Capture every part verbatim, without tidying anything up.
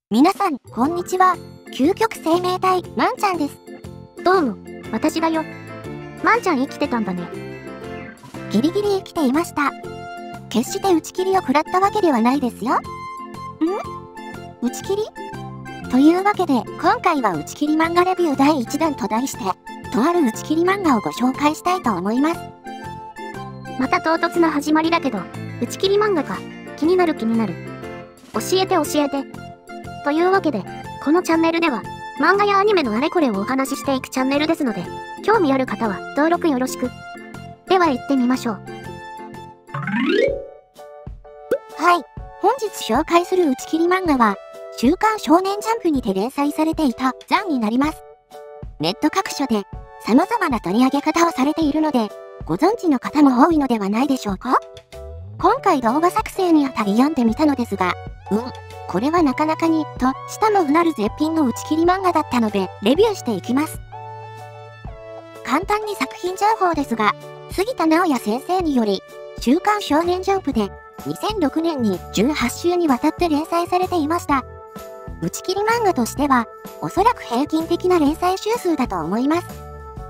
皆さん、こんにちは。究極生命体、まんちゃんです。 どうも、私だよ。まんちゃん生きてたんだね。 ギリギリ生きていました。決して打ち切りを食らったわけではないですよ。ん？打ち切り？というわけで、今回は打ち切り漫画レビューだいいちだんと題して、とある打ち切り漫画をご紹介したいと思います。 また唐突な始まりだけど、打ち切り漫画か。気になる気になる。教えて教えて。というわけで、このチャンネルでは、漫画やアニメのあれこれをお話ししていくチャンネルですので、興味ある方は登録よろしく。では行ってみましょう。 はい。本日紹介する打ち切り漫画は、週刊少年ジャンプにて連載されていたザンになります。ネット各所で様々な取り上げ方をされているので、ご存知の方も多いのではないでしょうか？今回動画作成にあたり読んでみたのですが、うん、これはなかなかに、と、舌のうなる絶品の打ち切り漫画だったので、レビューしていきます。簡単に作品情報ですが、杉田直也先生により、週刊少年ジャンプでにせんろくねんにじゅうはちしゅうにわたって連載されていました。打ち切り漫画としては、おそらく平均的な連載週数だと思います。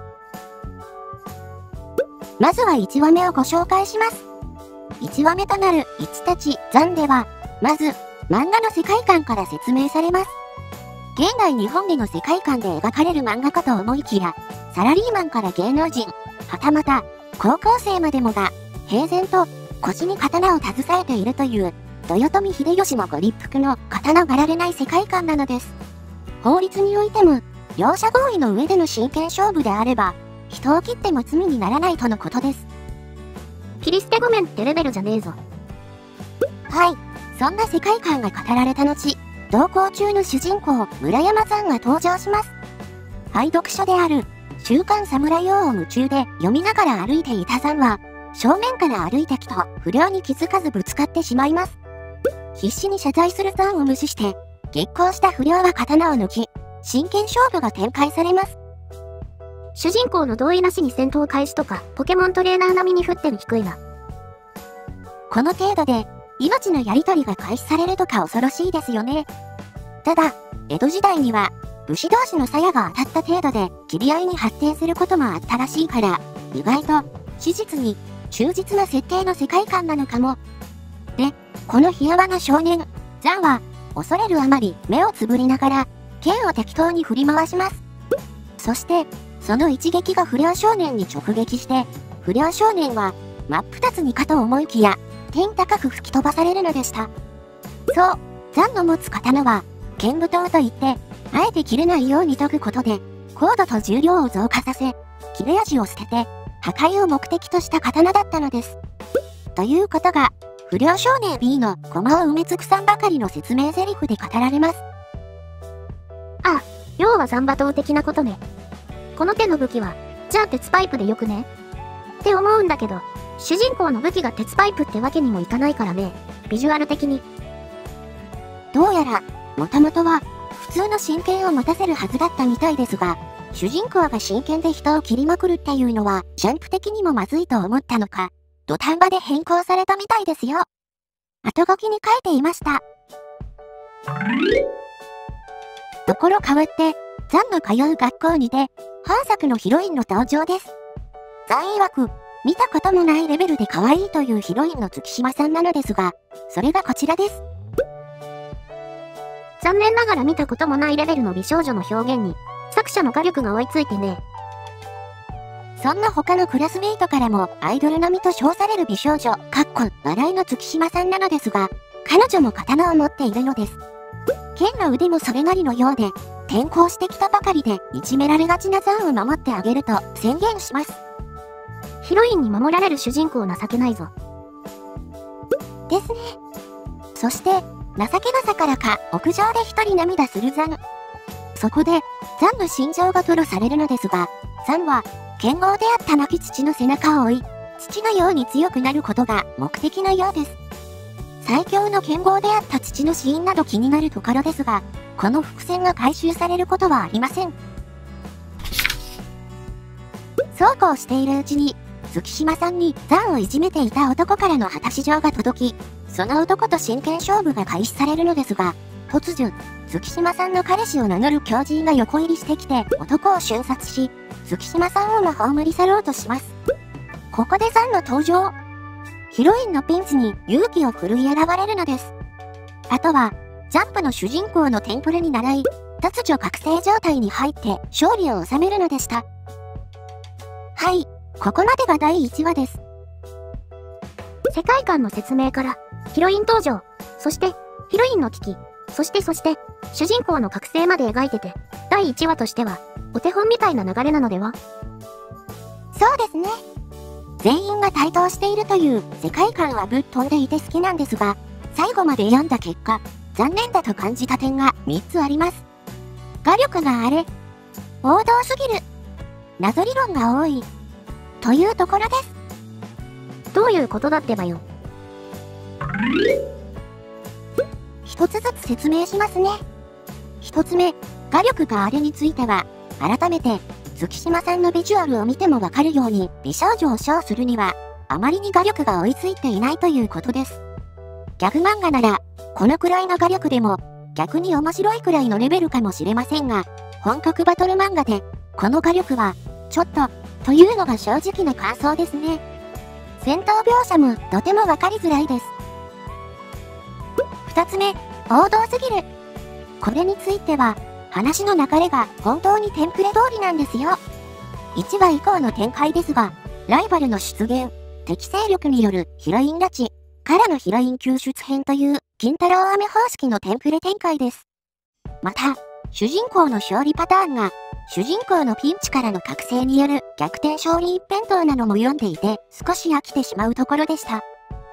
まずはいちわめをご紹介します。いちわめとなるいちたちザンでは、まず、漫画の世界観から説明されます。現代日本での世界観で描かれる漫画かと思いきや、サラリーマンから芸能人、はたまた、高校生までもが、平然と腰に刀を携えているという、豊臣秀吉もご立腹の刀がられない世界観なのです。法律においても、両者合意の上での真剣勝負であれば、人を切っても罪にならないとのことです。 切り捨てごめんってレベルじゃねえぞ。 はい。そんな世界観が語られた後、同行中の主人公、村山さんが登場します。愛読書である、週刊サムライ王を夢中で読みながら歩いていたさんは、正面から歩いてきた不良に気づかずぶつかってしまいます。必死に謝罪するさんを無視して、激高した不良は刀を抜き、真剣勝負が展開されます。 主人公の同意なしに戦闘開始とか、ポケモントレーナー並みに沸点低いな。 この程度で、命のやり取りが開始されるとか恐ろしいですよね。ただ、江戸時代には、武士同士の鞘が当たった程度で、切り合いに発展することもあったらしいから、意外と、史実に忠実な設定の世界観なのかも。で、このひ弱な少年、ザンは、恐れるあまり目をつぶりながら、剣を適当に振り回します。そして、その一撃が不良少年に直撃して、不良少年は、真っ二つにかと思いきや、天高く吹き飛ばされるのでした。そう、ザンの持つ刀は、剣舞刀といって、あえて切れないように研ぐことで、高度と重量を増加させ、切れ味を捨てて、破壊を目的とした刀だったのです。ということが、不良少年 B の駒を埋め尽くさんばかりの説明台詞で語られます。 ああ、要はザンバ刀的なことね。この手の武器は、じゃあ鉄パイプでよくね？って思うんだけど、主人公の武器が鉄パイプってわけにもいかないからね、ビジュアル的に。 どうやら、もともとは、普通の真剣を持たせるはずだったみたいですが、主人公が真剣で人を切りまくるっていうのは、ジャンプ的にもまずいと思ったのか、土壇場で変更されたみたいですよ。後書きに書いていました。ところ変わって、ザンの通う学校にて、本作のヒロインの登場です。ザン曰く、見たこともないレベルで可愛いというヒロインの月島さんなのですが、それがこちらです。 残念ながら見たこともないレベルの美少女の表現に、作者の画力が追いついてね。 そんな他のクラスメイトからもアイドル並みと称される美少女、かっこ笑いの月島さんなのですが、彼女も刀を持っているのです。剣の腕もそれなりのようで、転校してきたばかりでいじめられがちなザンを守ってあげると宣言します。 ヒロインに守られる主人公情けないぞ。 ですね。そして、情けなさからか屋上で一人涙するザン。そこで、ザンの心情が吐露されるのですが、ザンは、剣豪であった亡き父の背中を追い、父のように強くなることが目的のようです。最強の剣豪であった父の死因など気になるところですが、この伏線が回収されることはありません。そうこうしているうちに、月島さんにザンをいじめていた男からの果たし状が届き、その男と真剣勝負が開始されるのですが、 突如、月島さんの彼氏を名乗る狂人が横入りしてきて男を瞬殺し、月島さんをも葬り去ろうとします。ここでザンの登場。ヒロインのピンチに勇気を振るい現れるのです。あとは、ジャンプの主人公のテンプレに習い、突如覚醒状態に入って勝利を収めるのでした。はい、ここまでがだいいちわです。 世界観の説明から、ヒロイン登場、そして、ヒロインの危機、そしてそして、主人公の覚醒まで描いてて、だいいちわとしては、お手本みたいな流れなのでは？ そうですね。全員が対等しているという世界観はぶっ飛んでいて好きなんですが、最後まで読んだ結果、残念だと感じた点がみっつあります。画力があれ、王道すぎる、謎理論が多い、というところです。 どういうことだってばよ。 一つずつ説明しますね。一つ目、画力があれについては、改めて、月島さんのビジュアルを見てもわかるように、美少女を称するには、あまりに画力が追いついていないということです。ギャグ漫画なら、このくらいの画力でも、逆に面白いくらいのレベルかもしれませんが、本格バトル漫画で、この画力は、ちょっと、というのが正直な感想ですね。戦闘描写もとてもわかりづらいです。二つ目、王道すぎる。これについては、話の流れが本当にテンプレ通りなんですよ。いちわ以降の展開ですが、ライバルの出現、敵勢力によるヒロイン拉致、からのヒロイン救出編という金太郎飴方式のテンプレ展開です。また、主人公の勝利パターンが、主人公のピンチからの覚醒による逆転勝利一辺倒なのも読んでいて、少し飽きてしまうところでした。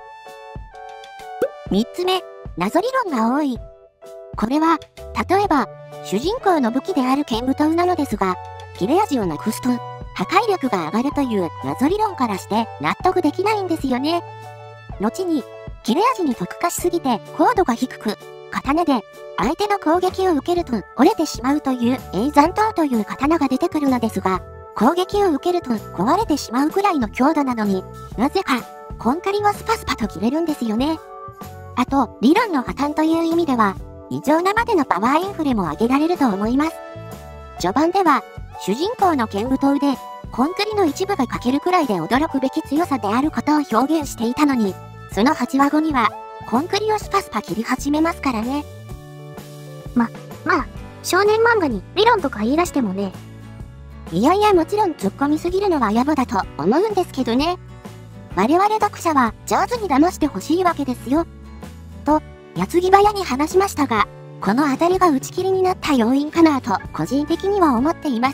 三つ目、謎理論が多い。これは、例えば、主人公の武器である剣舞刀なのですが、切れ味をなくすと、破壊力が上がるという謎理論からして納得できないんですよね。後に、切れ味に特化しすぎて高度が低く、刀で相手の攻撃を受けると折れてしまうという永山刀という刀が出てくるのですが、攻撃を受けると壊れてしまうくらいの強度なのに、なぜか、コンカリはスパスパと切れるんですよね。あと、理論の破綻という意味では、異常なまでのパワーインフレも挙げられると思います。序盤では、主人公の剣舞刀で、コンクリの一部が欠けるくらいで驚くべき強さであることを表現していたのに、そのはちわごには、コンクリをスパスパ切り始めますからね。 ま、まあ、少年漫画に理論とか言い出してもね。 いやいやもちろん突っ込みすぎるのは野暮だと思うんですけどね。我々読者は上手に騙してほしいわけですよ。と、矢継ぎ早に話しましたが、このあたりが打ち切りになった要因かなと個人的には思っています。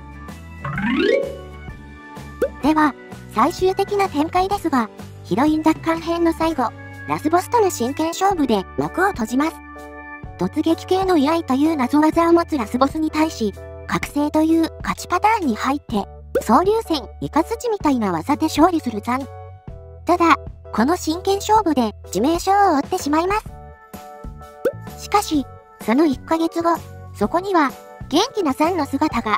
では、最終的な展開ですが、ヒロイン奪還編の最後、ラスボスとの真剣勝負で幕を閉じます。突撃系の居合という謎技を持つラスボスに対し、覚醒という勝ちパターンに入って、総流戦、イカズチみたいな技で勝利するザン。ただ、この真剣勝負で致命傷を負ってしまいます。しかし、そのいっかげつご、そこには元気なザンの姿が。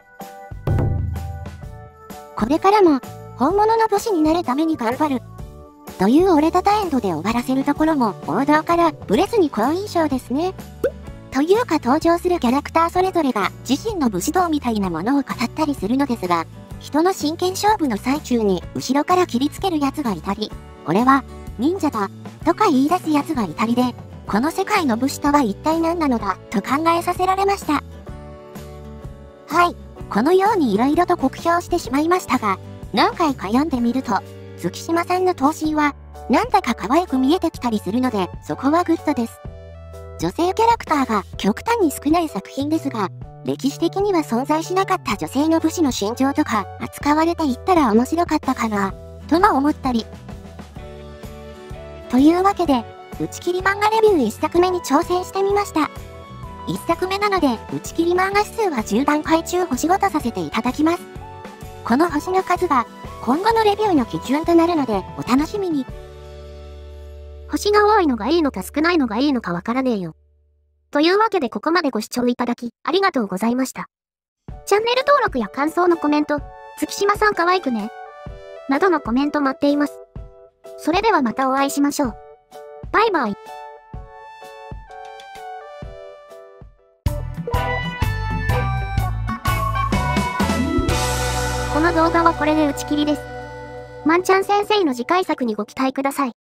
これからも本物の武士になるために頑張る。という折れたたエンドで終わらせるところも王道からブレずに好印象ですね。というか登場するキャラクターそれぞれが自身の武士道みたいなものを語ったりするのですが、人の真剣勝負の最中に後ろから切りつける奴がいたり、俺は忍者だとか言い出す奴がいたりで、この世界の武士とは一体何なのだと考えさせられました。はい、このように色々と酷評してしまいましたが、何回か読んでみると、月島さんの頭身はなんだか可愛く見えてきたりするので、そこはグッドです。女性キャラクターが極端に少ない作品ですが、歴史的には存在しなかった女性の武士の心情とか扱われていったら面白かったかな、とも思ったり。というわけで、打ち切り漫画レビューいっさくめに挑戦してみました。いっさくめなので、打ち切り漫画指数はじゅうだんかい中星ごとさせていただきます。この星の数が、今後のレビューの基準となるので、お楽しみに。 星が多いのがいいのか少ないのがいいのかわからねえよ。というわけでここまでご視聴いただき、ありがとうございました。チャンネル登録や感想のコメント、月島さん可愛くね、などのコメント待っています。それではまたお会いしましょう。バイバイ。 この動画はこれで打ち切りです。まんちゃん先生の次回作にご期待ください。